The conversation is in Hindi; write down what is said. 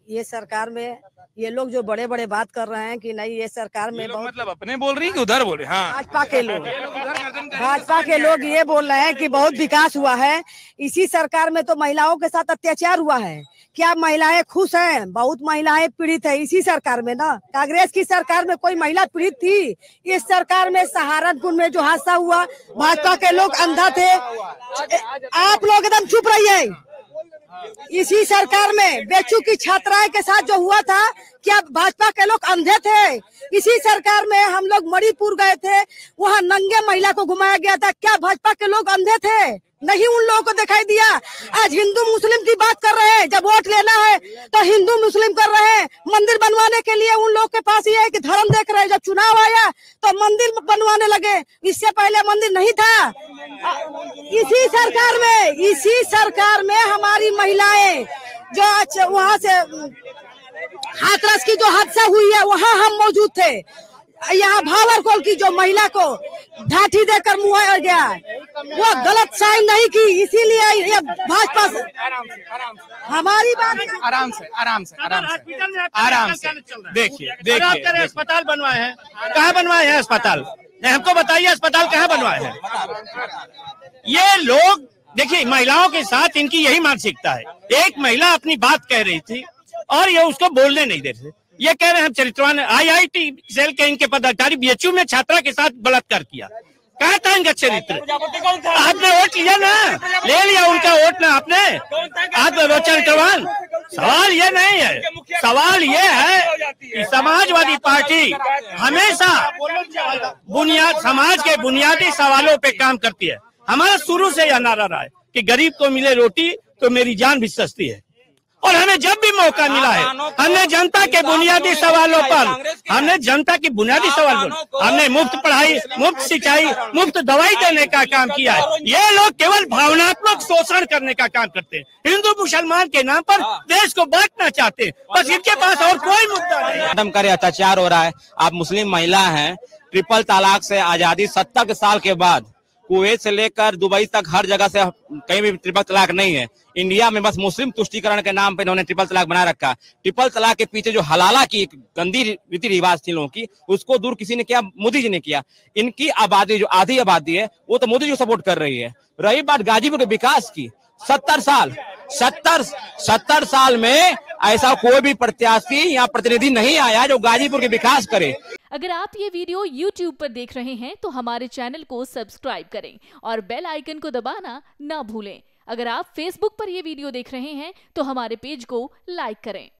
ये सरकार में ये लोग जो बड़े बड़े बात कर रहे हैं कि नहीं ये सरकार में बहुत, मतलब अपने बोल रही है कि उधर बोले? हाँ, भाजपा के लोग ये बोल रहे हैं कि बहुत विकास हुआ है। इसी सरकार में तो महिलाओं के साथ अत्याचार हुआ है। क्या महिलाएं खुश हैं? बहुत महिलाएं पीड़ित है इसी सरकार में ना। कांग्रेस की सरकार में कोई महिला पीड़ित थी? इस सरकार में सहारनपुर में जो हादसा हुआ, भाजपा के लोग अंधा थे। आप लोग एकदम चुप रहिए। इसी सरकार में बेचू की छात्राएं के साथ जो हुआ था, क्या भाजपा के लोग अंधे थे? इसी सरकार में हम लोग मणिपुर गए थे, वहाँ नंगे महिला को घुमाया गया था। क्या भाजपा के लोग अंधे थे? नहीं, उन लोगों को दिखाई दिया। आज हिंदू मुस्लिम की बात कर रहे हैं, जब वोट लेना है तो हिंदू मुस्लिम कर रहे हैं। मंदिर बनवाने के लिए उन लोग के पास ये है कि धर्म देख रहे हैं। जब चुनाव आया तो मंदिर बनवाने लगे, इससे पहले मंदिर नहीं था। इसी सरकार में हमारी महिलाएं जो वहाँ से हाथरस की जो हादसा हुई है वहाँ हम मौजूद थे। यहाँ भावरकोल की जो महिला को ढाठी देकर मुआया गया, वो गलत साइन नहीं की, इसीलिए ये भाजपा से हमारी बात आराम से देखिए अस्पताल बनवाए हैं, कहाँ बनवाए हैं अस्पताल? हमको बताइए अस्पताल कहाँ बनवाए हैं? ये लोग देखिए, महिलाओं के साथ इनकी यही मानसिकता है। एक महिला अपनी बात कह रही थी और ये उसको बोलने नहीं दे रहे। ये कह रहे हैं चरित्रवान IIT सेल के इनके पदाधिकारी BHU में छात्रा के साथ बलात्कार किया। कहा था इनका चरित्र? आपने वोट लिया ना, ले लिया उनका वोट ना आपने। आप चरित्रवान, सवाल ये नहीं है। सवाल ये है कि समाजवादी पार्टी हमेशा समाज के बुनियादी सवालों पे काम करती है। हमारा शुरू से यह नारा रहा है कि गरीब को मिले रोटी तो मेरी जान भी सस्ती है। और हमें जब भी मौका मिला है, हमने जनता के बुनियादी सवालों पर, हमने मुफ्त पढ़ाई, मुफ्त सिंचाई, मुफ्त दवाई देने का काम किया है। ये लोग केवल भावनात्मक शोषण करने का काम करते हैं। हिंदू मुसलमान के नाम पर देश को बांटना चाहते हैं। बस इनके पास और कोई मुद्दा नहीं। खत्म करे, अत्याचार हो रहा है। आप मुस्लिम महिला हैं, ट्रिपल तलाक से आजादी 70 साल के बाद कुवैत से लेकर दुबई तक हर जगह से कहीं भी ट्रिपल तलाक नहीं है। इंडिया में बस मुस्लिम तुष्टीकरण के नाम पे इन्होंने ट्रिपल तलाक बना रखा। ट्रिपल तलाक के पीछे जो हलाला की गंदी रीति रिवाज थी लोगों की, उसको दूर किसी ने किया? मोदी जी ने किया। इनकी आबादी जो आधी आबादी है वो तो मोदी जी को सपोर्ट कर रही है। रही बात गाजीपुर के विकास की, 70 साल में ऐसा कोई भी प्रत्याशी या प्रतिनिधि नहीं आया जो गाजीपुर के विकास करे। अगर आप ये वीडियो YouTube पर देख रहे हैं तो हमारे चैनल को सब्सक्राइब करें और बेल आइकन को दबाना ना भूलें। अगर आप Facebook पर ये वीडियो देख रहे हैं तो हमारे पेज को लाइक करें।